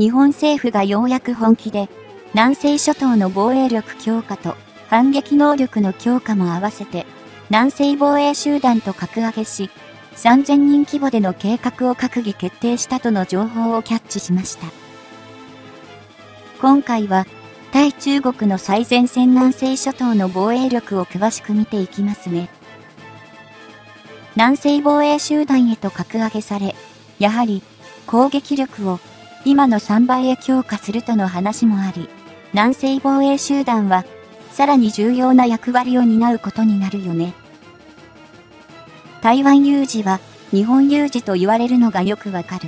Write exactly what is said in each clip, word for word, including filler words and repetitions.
日本政府がようやく本気で、南西諸島の防衛力強化と反撃能力の強化も合わせて、南西防衛集団と格上げし、さんぜんにん規模での計画を閣議決定したとの情報をキャッチしました。今回は、対中国の最前線南西諸島の防衛力を詳しく見ていきますね。南西防衛集団へと格上げされ、やはり攻撃力を今のさんばいへ強化するとの話もあり、南西防衛集団はさらに重要な役割を担うことになるよね。台湾有事は日本有事と言われるのがよくわかる。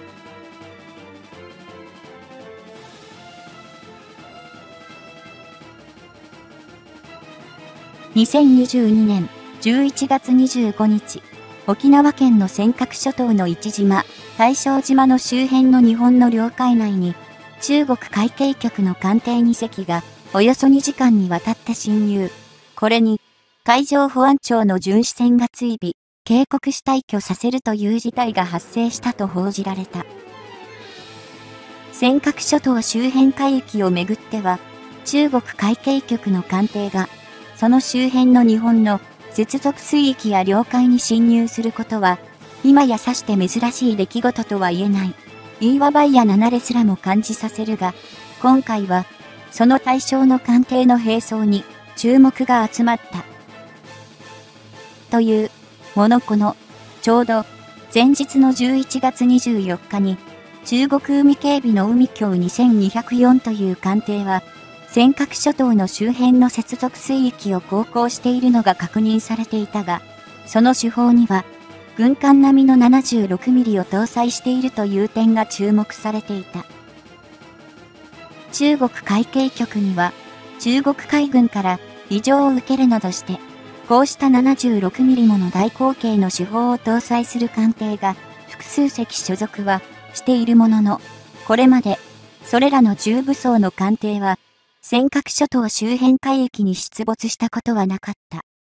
にせんにじゅうにねんじゅういちがつにじゅうごにち、沖縄県の尖閣諸島の一島、大正島の周辺の日本の領海内に、中国海警局の艦艇にせきが、およそにじかんにわたって侵入。これに、海上保安庁の巡視船が追尾、警告し退去させるという事態が発生したと報じられた。尖閣諸島周辺海域をめぐっては、中国海警局の艦艇が、その周辺の日本の接続水域や領海に侵入することは、今やさして珍しい出来事とは言えない。言いわばいやななれすらも感じさせるが、今回は、その対象の艦艇の並走に注目が集まった。という、ものこの、ちょうど、前日のじゅういちがつにじゅうよっかに、中国海警備の海峡にせんにひゃくよんという艦艇は、尖閣諸島の周辺の接続水域を航行しているのが確認されていたが、その手法には、軍艦並みの ななじゅうろくミリ を搭載しているという点が注目されていた。中国海警局には、中国海軍から異常を受けるなどして、こうした ななじゅうろくミリ もの大口径の手法を搭載する艦艇が複数隻所属はしているものの、これまで、それらの重武装の艦艇は、尖閣諸島周辺海域に出没したことはなかった。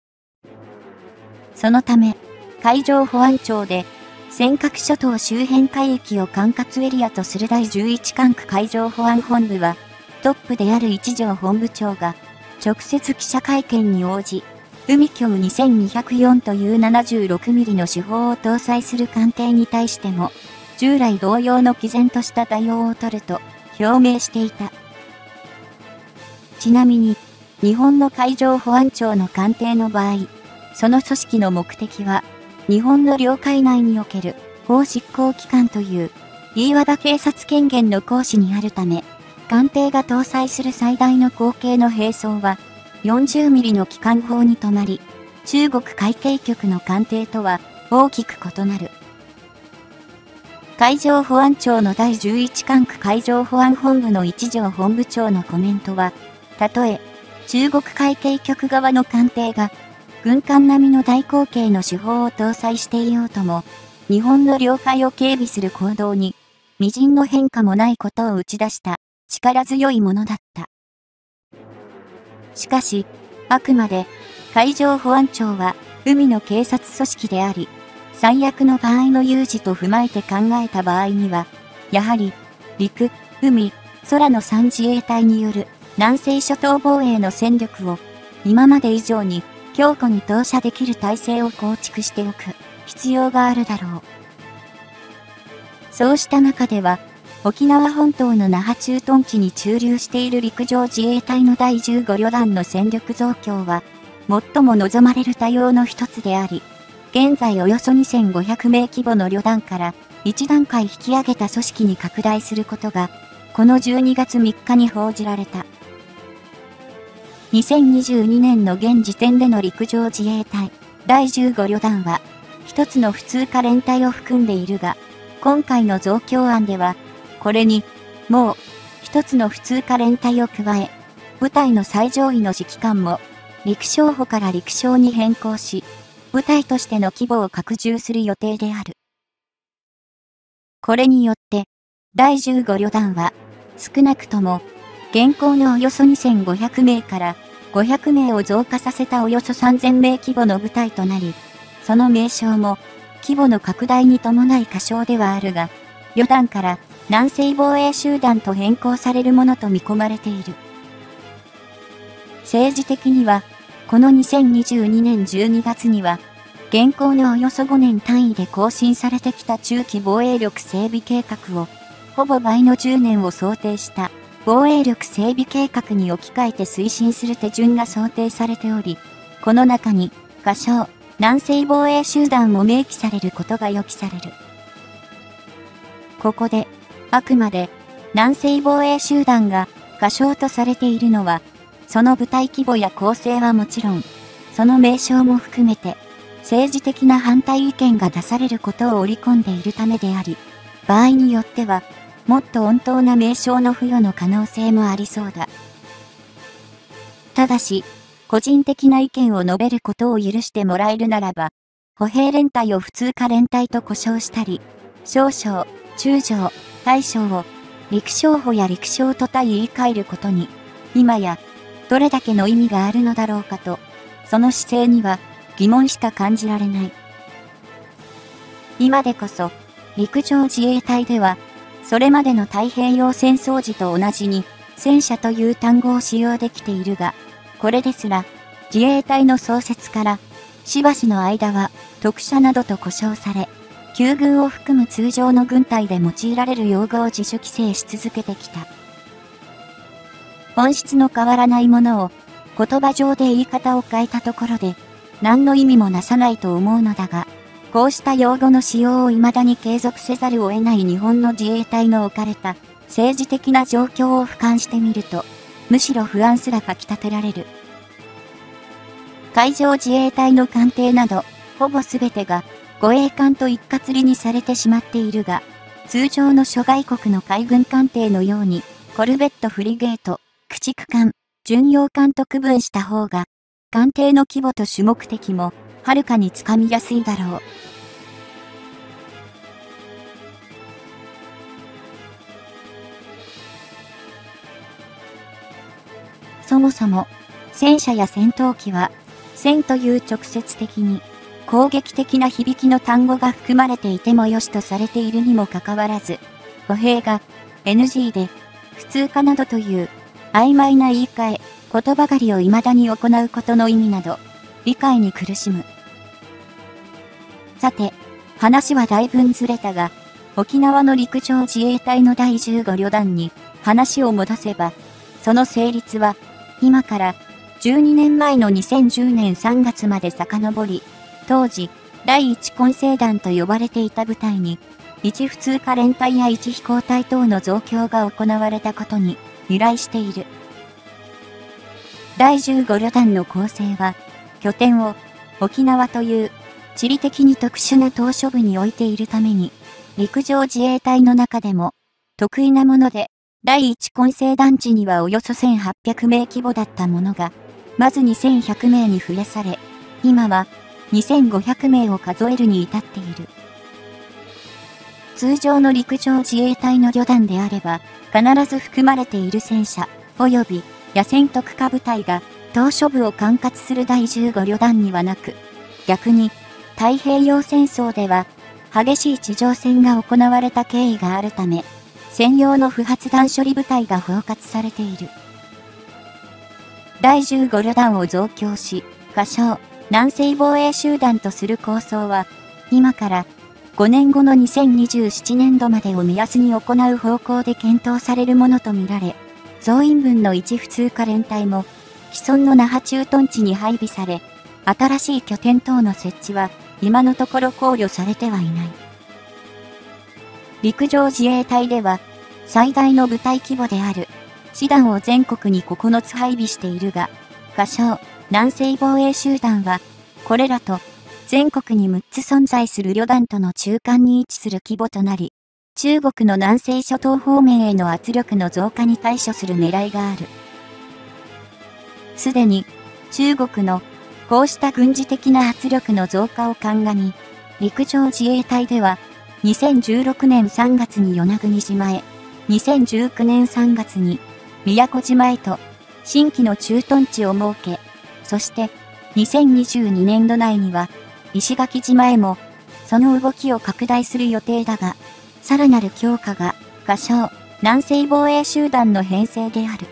そのため、海上保安庁で、尖閣諸島周辺海域を管轄エリアとするだいじゅういち管区海上保安本部は、トップである一条本部長が、直接記者会見に応じ、海峡にせんにひゃくよんという ななじゅうろくミリ の手法を搭載する艦艇に対しても、従来同様の毅然とした対応を取ると表明していた。ちなみに、日本の海上保安庁の艦艇の場合、その組織の目的は、日本の領海内における法執行機関という、いわば警察権限の行使にあるため、艦艇が搭載する最大の口径の並走は、よんじゅうミリ の機関砲に止まり、中国海警局の艦艇とは大きく異なる。海上保安庁のだいじゅういち管区海上保安本部の一条本部長のコメントは、たとえ、中国海警局側の艦艇が、軍艦並みの大口径の手法を搭載していようとも、日本の領海を警備する行動に、微塵の変化もないことを打ち出した力強いものだった。しかし、あくまで、海上保安庁は、海の警察組織であり、最悪の場合の有事と踏まえて考えた場合には、やはり、陸、海、空のさん自衛隊による、南西諸島防衛の戦力を今まで以上に強固に投射できる体制を構築しておく必要があるだろう。そうした中では沖縄本島の那覇駐屯地に駐留している陸上自衛隊のだいじゅうご旅団の戦力増強は最も望まれる対応の一つであり、現在およそにせんごひゃくめい規模の旅団から一段階引き上げた組織に拡大することがこのじゅうにがつみっかに報じられた。にせんにじゅうにねんの現時点での陸上自衛隊だいじゅうご旅団は一つの普通科連隊を含んでいるが、今回の増強案ではこれにもう一つの普通科連隊を加え、部隊の最上位の指揮官も陸将補から陸将に変更し、部隊としての規模を拡充する予定である。これによってだいじゅうご旅団は少なくとも現行のおよそにせんごひゃくめいからごひゃくめいを増加させたおよそさんぜんめい規模の部隊となり、その名称も規模の拡大に伴い過小ではあるが、旅団から南西防衛集団と変更されるものと見込まれている。政治的には、このにせんにじゅうにねんじゅうにがつには、現行のおよそごねん単位で更新されてきた中期防衛力整備計画を、ほぼ倍のじゅうねんを想定した防衛力整備計画に置き換えて推進する手順が想定されており、この中に、仮称、南西防衛集団も明記されることが予期される。ここで、あくまで、南西防衛集団が仮称とされているのは、その部隊規模や構成はもちろん、その名称も含めて、政治的な反対意見が出されることを織り込んでいるためであり、場合によっては、もっと穏当な名称の付与の可能性もありそうだ。ただし、個人的な意見を述べることを許してもらえるならば、歩兵連隊を普通科連隊と呼称したり、少将、中将、大将を陸将補や陸将と対言い換えることに、今や、どれだけの意味があるのだろうかと、その姿勢には疑問しか感じられない。今でこそ、陸上自衛隊では、それまでの太平洋戦争時と同じに、戦車という単語を使用できているが、これですら、自衛隊の創設から、しばしの間は、特殊などと呼称され、旧軍を含む通常の軍隊で用いられる用語を自主規制し続けてきた。本質の変わらないものを、言葉上で言い方を変えたところで、何の意味もなさないと思うのだが、こうした用語の使用を未だに継続せざるを得ない日本の自衛隊の置かれた政治的な状況を俯瞰してみると、むしろ不安すらかき立てられる。海上自衛隊の艦艇など、ほぼすべてが護衛艦と一括りにされてしまっているが、通常の諸外国の海軍艦艇のように、コルベットフリゲート、駆逐艦、巡洋艦と区分した方が、艦艇の規模と種目的も、はるかにつかみやすいだろう。そもそも、戦車や戦闘機は、戦という直接的に、攻撃的な響きの単語が含まれていてもよしとされているにもかかわらず、歩兵が エヌジー で、普通科などという、曖昧な言い換え、言葉狩りを未だに行うことの意味など、理解に苦しむ。さて、話はだいぶんずれたが、沖縄の陸上自衛隊のだいじゅうご旅団に話を戻せば、その成立は、今からじゅうにねんまえのにせんじゅうねんさんがつまで遡り、当時、だいいち混成団と呼ばれていた部隊に、いち普通科連隊やいち飛行隊等の増強が行われたことに由来している。だいじゅうご旅団の構成は、拠点を沖縄という地理的に特殊な島嶼部に置いているために、陸上自衛隊の中でも得意なもので、だいいち混成団地にはおよそせんはっぴゃくめい規模だったものが、まずにせんひゃくめいに増やされ、今はにせんごひゃくめいを数えるに至っている。通常の陸上自衛隊の旅団であれば、必ず含まれている戦車、及び野戦特化部隊が島嶼部を管轄するだいじゅうご旅団にはなく、逆に太平洋戦争では激しい地上戦が行われた経緯があるため、専用の不発弾処理部隊が包括されている。だいじゅうご旅団を増強し、仮称、南西防衛集団とする構想は、今からごねんごのにせんにじゅうななねんどまでを目安に行う方向で検討されるものとみられ、増員分のいち普通科連隊も、既存の那覇駐屯地に配備され、新しい拠点等の設置は、今のところ考慮されてはいない。陸上自衛隊では、最大の部隊規模である、師団を全国にここのつ配備しているが、仮称、南西防衛集団は、これらと、全国にむっつ存在する旅団との中間に位置する規模となり、中国の南西諸島方面への圧力の増加に対処する狙いがある。すでに、中国の、こうした軍事的な圧力の増加を鑑み、陸上自衛隊では、にせんじゅうろくねんさんがつに与那国島へ、にせんじゅうきゅうねんさんがつに宮古島へと新規の駐屯地を設け、そしてにせんにじゅうにねんど内には石垣島へもその動きを拡大する予定だが、さらなる強化が仮称、南西防衛集団の編成である。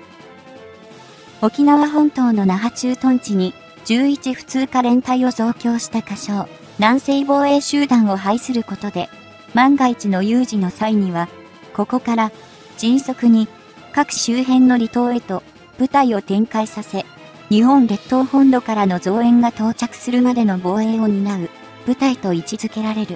沖縄本島の那覇駐屯地にじゅういち普通科連隊を増強した仮称、南西防衛集団を配することで、万が一の有事の際には、ここから迅速に各周辺の離島へと部隊を展開させ、日本列島本土からの増援が到着するまでの防衛を担う部隊と位置づけられる。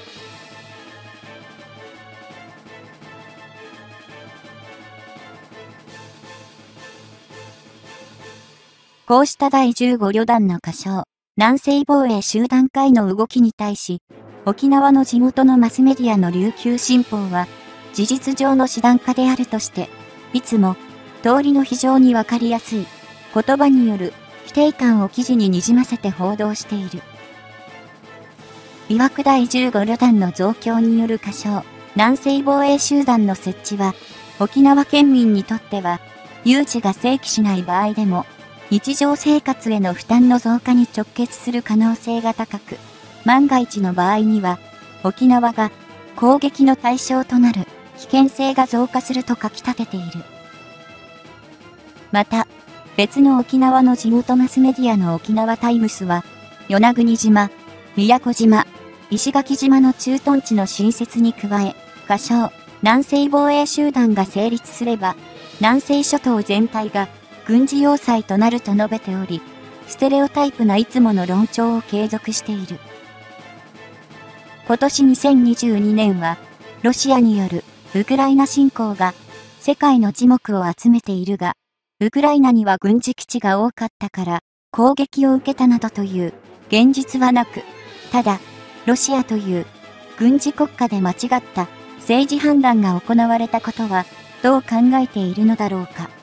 こうしただいじゅうご旅団の仮称、南西防衛集団会の動きに対し、沖縄の地元のマスメディアの琉球新報は、事実上の師団化であるとして、いつも、通りの非常にわかりやすい、言葉による否定感を記事ににじませて報道している。曰くだいじゅうご旅団の増強による仮称、南西防衛集団の設置は、沖縄県民にとっては、有事が生起しない場合でも、日常生活への負担の増加に直結する可能性が高く、万が一の場合には、沖縄が攻撃の対象となる危険性が増加すると書き立てている。また、別の沖縄の地元マスメディアの沖縄タイムスは、与那国島、宮古島、石垣島の駐屯地の新設に加え、仮称、南西防衛集団が成立すれば、南西諸島全体が軍事要塞となると述べており、ステレオタイプないつもの論調を継続している。今年にせんにじゅうにねんは、ロシアによるウクライナ侵攻が世界の注目を集めているが、ウクライナには軍事基地が多かったから攻撃を受けたなどという現実はなく、ただ、ロシアという軍事国家で間違った政治判断が行われたことはどう考えているのだろうか。